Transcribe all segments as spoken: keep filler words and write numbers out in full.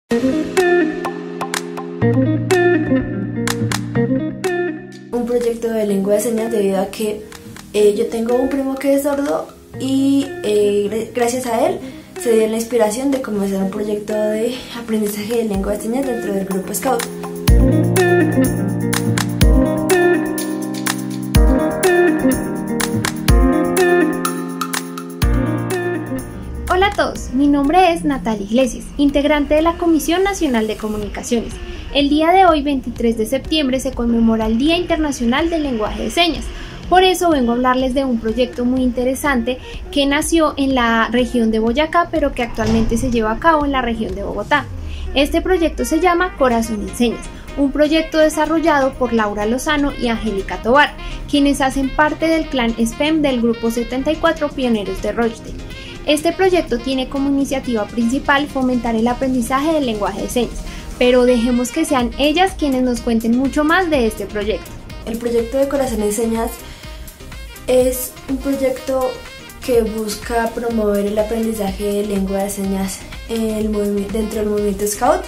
Un proyecto de lengua de señas debido a que eh, yo tengo un primo que es sordo y eh, gracias a él se dio la inspiración de comenzar un proyecto de aprendizaje de lengua de señas dentro del grupo Scout. Hola a todos, mi nombre es Natalia Iglesias, integrante de la Comisión Nacional de Comunicaciones. El día de hoy, veintitrés de septiembre, se conmemora el Día Internacional del Lenguaje de Señas. Por eso vengo a hablarles de un proyecto muy interesante que nació en la región de Boyacá, pero que actualmente se lleva a cabo en la región de Bogotá. Este proyecto se llama Corazón en Señas, un proyecto desarrollado por Laura Lozano y Angélica Tobar, quienes hacen parte del clan S P E M del Grupo setenta y cuatro Pioneros de Rochdale. Este proyecto tiene como iniciativa principal fomentar el aprendizaje del lenguaje de señas, pero dejemos que sean ellas quienes nos cuenten mucho más de este proyecto. El proyecto de Corazón en Señas es un proyecto que busca promover el aprendizaje de lengua de señas en el dentro del movimiento Scout.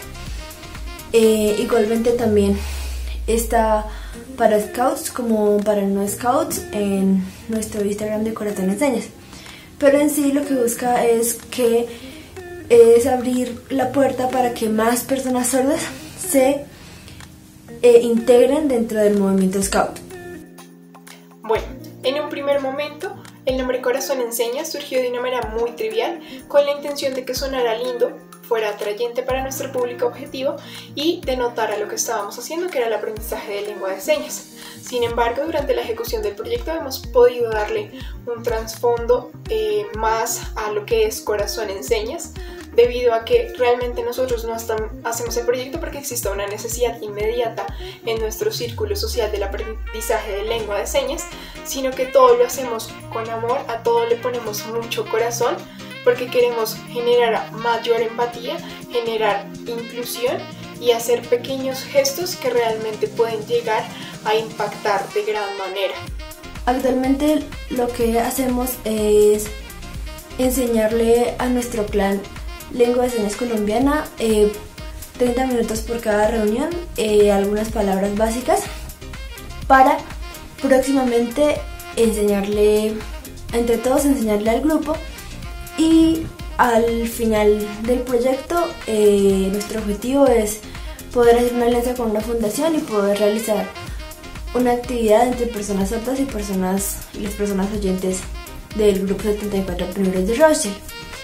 Eh, igualmente también está para Scouts como para no Scouts en nuestro Instagram de Corazón en Señas. Pero en sí lo que busca es que es abrir la puerta para que más personas sordas se eh, integren dentro del movimiento Scout. Bueno, en un primer momento el nombre Corazón en Señas surgió de una manera muy trivial con la intención de que sonara lindo, fuera atrayente para nuestro público objetivo y denotara lo que estábamos haciendo, que era el aprendizaje de lengua de señas. Sin embargo, durante la ejecución del proyecto hemos podido darle un trasfondo eh, más a lo que es Corazón en Señas, debido a que realmente nosotros no hacemos el proyecto porque existe una necesidad inmediata en nuestro círculo social del aprendizaje de lengua de señas, sino que todo lo hacemos con amor, a todo le ponemos mucho corazón, porque queremos generar mayor empatía, generar inclusión y hacer pequeños gestos que realmente pueden llegar a impactar de gran manera. Actualmente lo que hacemos es enseñarle a nuestro clan lengua de señas colombiana, eh, treinta minutos por cada reunión, eh, algunas palabras básicas, para próximamente enseñarle, entre todos enseñarle al grupo, y al final del proyecto eh, nuestro objetivo es poder hacer una alianza con una fundación y poder realizar una actividad entre personas sordas y personas, las personas oyentes del grupo setenta y cuatro Pioneros de Rochdale.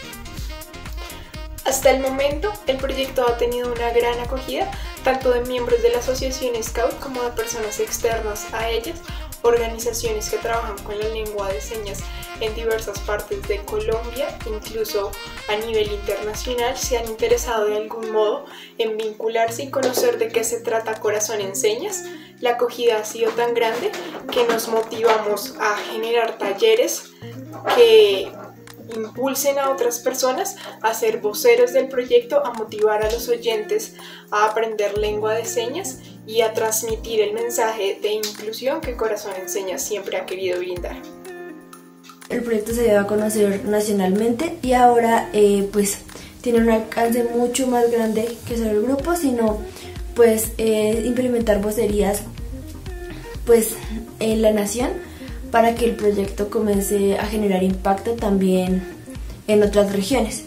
Hasta el momento, el proyecto ha tenido una gran acogida, tanto de miembros de la asociación Scout como de personas externas a ellas, organizaciones que trabajan con la lengua de señas en diversas partes de Colombia, incluso a nivel internacional, se han interesado de algún modo en vincularse y conocer de qué se trata Corazón en Señas. La acogida ha sido tan grande que nos motivamos a generar talleres que impulsen a otras personas a ser voceros del proyecto, a motivar a los oyentes a aprender lengua de señas y a transmitir el mensaje de inclusión que Corazón en Señas siempre ha querido brindar. El proyecto se dio a conocer nacionalmente y ahora eh, pues tiene un alcance mucho más grande que solo el grupo, sino pues eh, implementar vocerías pues en la nación, para que el proyecto comience a generar impacto también en otras regiones.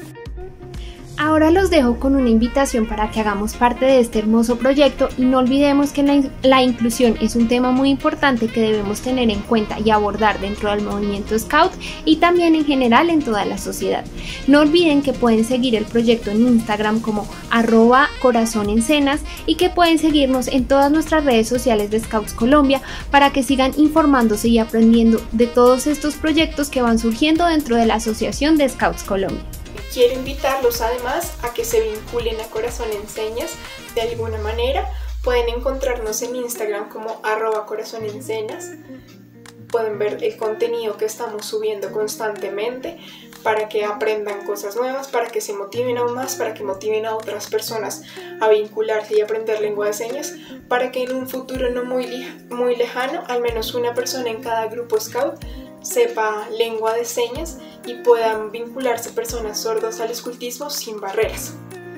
Ahora los dejo con una invitación para que hagamos parte de este hermoso proyecto y no olvidemos que la, la inclusión es un tema muy importante que debemos tener en cuenta y abordar dentro del movimiento Scout y también en general en toda la sociedad. No olviden que pueden seguir el proyecto en Instagram como arroba corazón en señas y que pueden seguirnos en todas nuestras redes sociales de Scouts Colombia para que sigan informándose y aprendiendo de todos estos proyectos que van surgiendo dentro de la Asociación de Scouts Colombia. Quiero invitarlos además a que se vinculen a Corazón en Señas de alguna manera. Pueden encontrarnos en Instagram como arroba corazón en señas. Pueden ver el contenido que estamos subiendo constantemente para que aprendan cosas nuevas, para que se motiven aún más, para que motiven a otras personas a vincularse y aprender lengua de señas, para que en un futuro no muy, muy lejano, al menos una persona en cada grupo Scout sepa lengua de señas y puedan vincularse personas sordas al escultismo sin barreras.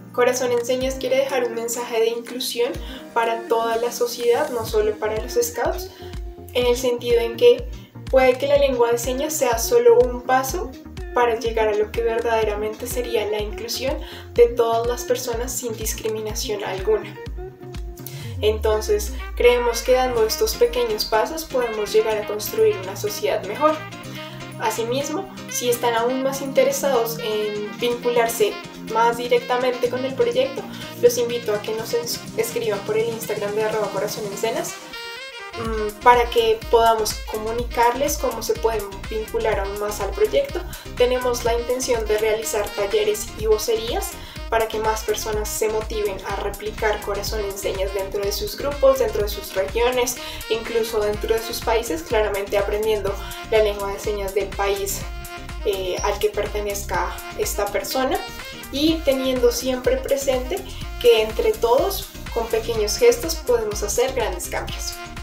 Corazón en Señas quiere dejar un mensaje de inclusión para toda la sociedad, no solo para los scouts, en el sentido en que puede que la lengua de señas sea solo un paso para llegar a lo que verdaderamente sería la inclusión de todas las personas sin discriminación alguna. Entonces, creemos que dando estos pequeños pasos podemos llegar a construir una sociedad mejor. Asimismo, si están aún más interesados en vincularse más directamente con el proyecto, los invito a que nos escriban por el Instagram de arroba corazón en senas para que podamos comunicarles cómo se pueden vincular aún más al proyecto. Tenemos la intención de realizar talleres y vocerías para que más personas se motiven a replicar Corazón en Señas dentro de sus grupos, dentro de sus regiones, incluso dentro de sus países, claramente aprendiendo la lengua de señas del país eh, al que pertenezca esta persona, y teniendo siempre presente que entre todos, con pequeños gestos, podemos hacer grandes cambios.